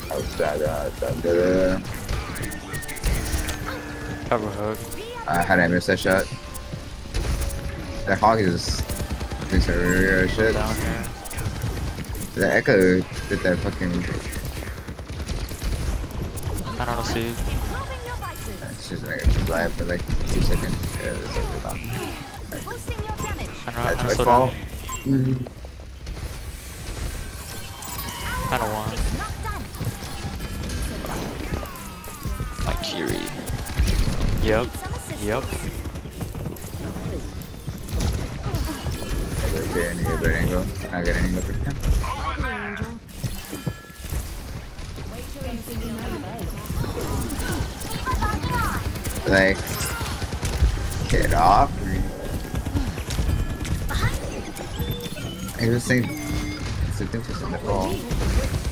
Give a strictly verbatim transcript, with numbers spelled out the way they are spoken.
Oh, da, da, da, da. Cover hook. Uh, how did I miss that shot? That hog is doing some real shit. Down here. The Echo did that fucking. I don't see. She's like she's live for like two seconds. Yeah, that's over long. I don't, I That's don't my slow fall. down. I don't want. My Kiri. Yep. Yep. I get any good angle. I get any good angle. Like, get off me. I was saying, it's a difference in the ball.